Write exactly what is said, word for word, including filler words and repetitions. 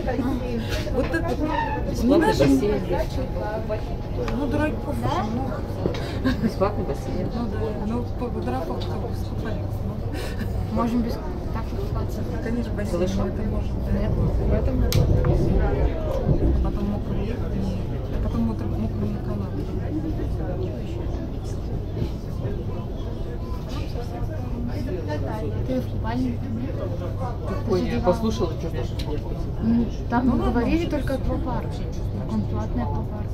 Вот это Бесплатный бассейн. ну, дураков очень много. Бесплатный бассейн. Ну да, ну, по дураков только без купальников. Можем без так купаться. Конечно, бассейн, Слышал? но это может. Нет, в этом Потом мокрый лед, а потом мокрый мокрый канал. ты в купальнике. Ой, я послушала, что же. Ну, там Ну, ладно, говорили может, только аквапарк. Он платный аквапарк.